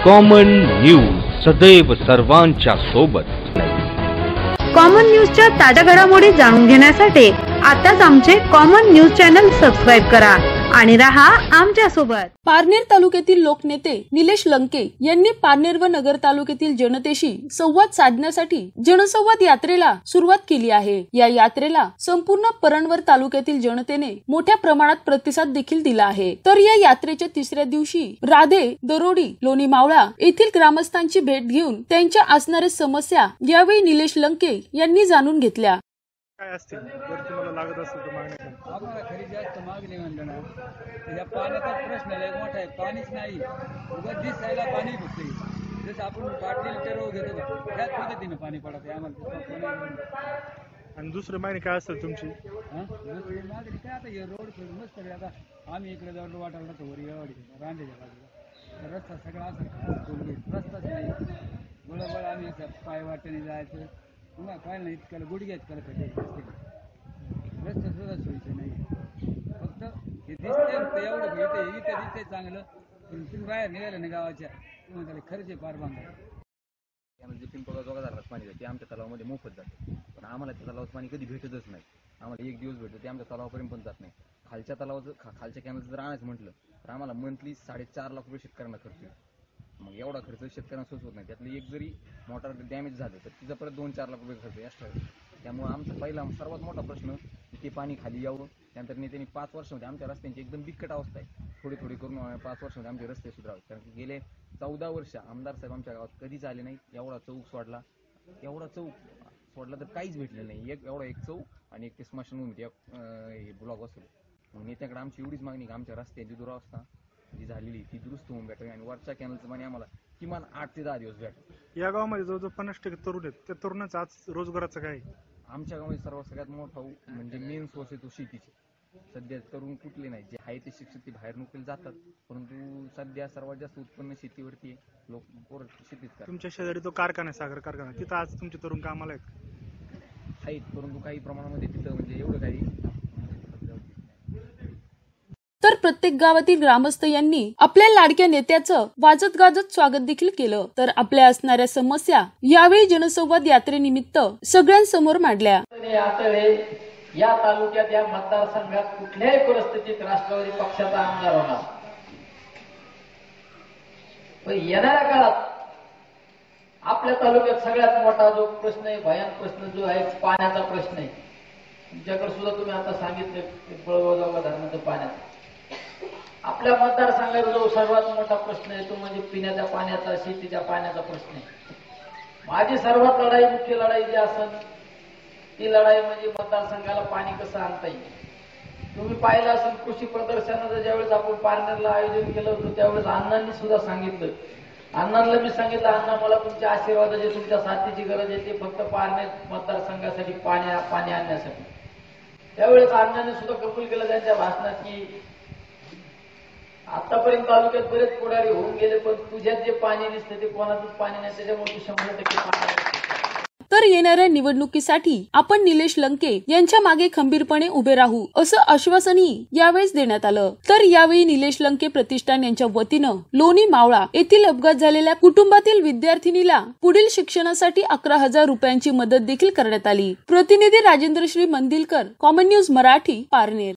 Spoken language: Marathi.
कॉमन न्यूज सदैव सर्वांच्या सोबत। कॉमन न्यूजच्या ताज्या घडामोडी जाणून घेण्यासाठी आताच आमचे कॉमन न्यूज चॅनल सबस्क्राइब करा आणि रहा आमच्या सोबत। पारनेर तालुक्यातील लोकनेते निलेश लंके यांनी पारनेर व नगर तालुक्यातील जनतेशी संवाद साधण्यासाठी जनसंवाद यात्रेला सुरुवात केली आहे। या यात्रेला संपूर्ण परंडवर तालुक्यातील जनतेने मोठ्या प्रमाणात प्रतिसाद देखील दिला आहे। तर या यात्रेच्या तिसऱ्या दिवशी राधे, दरोडी, लोणी मावळा येथील ग्रामस्थांची भेट घेऊन त्यांच्या असणाऱ्या समस्या यावेळी निलेश लंके यांनी जाणून घेतल्या। काय असतील जर तुम्हाला लागत असेल तर मागणी आम्हाला खरी जास्त मागणी म्हणलं ना या पाण्याचा प्रश्न लय मोठा आहे। पाणीच नाही, उगाच दिसायला पाणी फुटते। जसं आपण बाटलीला रोग घेतो का त्याच पद्धतीनं पाणी पडत आहे आम्हाला। आणि दुसरी मागणी काय असेल तुमची? दुसरी मागणी काय, आता हे रोड मस्त आहे। आता आम्ही इकडे जाऊन वाटायला जातो वर येवाडी रांदेच्या बाजूला, रस्ता सगळा असं रस्ताच नाही। बरोबर आम्ही पाय वाटेने जायचं पुन्हा काय नाही, इतक्याला गुडघ्यात करत रस्ता सुद्धा सोयीचं नाही। फक्त हे दिसते एवढं भेटते इथं दिसते चांगलं, पण तुम्ही बाहेर निघालं ना गावाच्या तुम्ही त्याला खर्च पार बांधा। जे पिंपळगाव जोगादारात पाणी जाते आमच्या तलावामध्ये मोफत जाते, पण आम्हाला त्या तलावाचं पाणी कधी भेटतच नाही। आम्हाला एक दिवस भेटतं ते आमच्या तलावापर्यंत पण जात नाही। खालच्या तलावाचं खालच्या कॅनलचं जर आणायचं म्हटलं तर आम्हाला मंथली 4.5 लाख रुपये शेतकऱ्यांना खर्च येतो। मग एवढा खर्च शेतकऱ्यांना सोसवत नाही। त्यातलं एक जरी मोटर डॅमेज झालं तर तिचं परत 2-4 लाख रुपये खर्च एक्स्ट्रा येतो। त्यामुळे आमचा पहिला सर्वात मोठा प्रश्न ते पाणी खाली यावं। त्यानंतर नेत्यांनी 5 वर्षामध्ये आमच्या रस्त्यांची एकदम बिकट अवस्था आहे। थोडी करून 5 वर्षामध्ये आमचे रस्ते सुधारावे, कारण की गेले 14 वर्ष आमदार साहेब आमच्या गावात कधीच आले नाही। एवढा चौक सोडला तर काहीच भेटलं नाही। एक चौक आणि एक ते स्मशानभूमी हे ब्लॉक बसवले। मग नेत्याकडे आमची एवढीच मागणी की आमच्या रस्त्याची दुरावस्था जी झालेली ती दुरुस्त होऊन भेटावी आणि वरच्या कॅनलचं पाणी आम्हाला किमान 8 ते 10 दिवस भेटावं। या गावामध्ये जवळजवळ 50% तरुण आहेत, त्या तरुणाचं आज रोजगाराचं काय? आमच्या गावामध्ये सगळ्यात मोठा म्हणजे मेन सोर्स आहे तो शेतीचे। सध्या तरुण कुठले नाही, जे आहे ते शिक्षित ते बाहेर नोकरीला जातात, परंतु सध्या सर्वात जास्त उत्पन्न शेतीवरती आहे। लोक पोरं शेतीच करतात। तुमच्या शेजारी तो कारखाना आहे, साखर कारखाना, तिथं आज तुमचे तरुण कामाला आहेत, परंतु काही प्रमाणामध्ये तिथं म्हणजे एवढं काही। तर प्रत्येक गावातील ग्रामस्थ यांनी आपल्या लाडक्या नेत्याचं वाजत गाजत स्वागत देखील केलं। तर आपल्या असणाऱ्या समस्या यावेळी जनसंवाद यात्रेनिमित्त सगळ्यांसमोर मांडल्या। या तालुक्यात या मतदारसंघात कुठल्याही परिस्थितीत राष्ट्रवादी पक्षाचा आमदार होणार, पण येणाऱ्या काळात आपल्या तालुक्यात सगळ्यात मोठा जो प्रश्न आहे, भयान प्रश्न जो आहे, पाण्याचा प्रश्न आहे। तुमच्याकडे सुद्धा तुम्ही आता सांगितलं बळगाव धरणाचं पाण्याचं। आपल्या मतदारसंघाचा जो सर्वात मोठा प्रश्न आहे तो म्हणजे पिण्याच्या पाण्याचा, शेतीच्या पाण्याचा प्रश्न आहे। माझी सर्वात मुख्य लढाई जी असेल ती लढाई म्हणजे मतदारसंघाला पाणी कसं आणता येईल। तुम्ही पाहिलं असेल कृषी प्रदर्शनाचं ज्यावेळेस आपण पारनेरला आयोजन केलं होतं त्यावेळेस अण्णांनी सुद्धा सांगितलं, अण्णांना मी सांगितलं, अण्णा मला तुमच्या आशीर्वादाची, तुमच्या साथीची गरज आहे, ते फक्त पारनेर मतदारसंघासाठी पाणी आणण्यासाठी। त्यावेळेस अण्णांनी सुद्धा कबूल केलं त्यांच्या भाषणात की आतापर्यंत तालुक्यात बरेच पुढारी होऊन गेले, पण तुझ्यात जे पाणी दिसतं ते कोणाचंच पाणी नाही, त्याच्यामुळे 100% पाणी। तर येणाऱ्या निवडणुकीसाठी आपण निलेश लंके यांच्या मागे खंबीरपणे उभे राहू असं आश्वासनही यावेळेस देण्यात आलं। तर यावेळी निलेश लंके प्रतिष्ठान यांच्या वतीनं लोणी मावळा येथील अपघात झालेल्या कुटुंबातील विद्यार्थिनीला पुढील शिक्षणासाठी 11,000 रुपयांची मदत देखील करण्यात आली। प्रतिनिधी राजेंद्र श्री मंदिलकर, कॉमन न्यूज मराठी, पारनेर।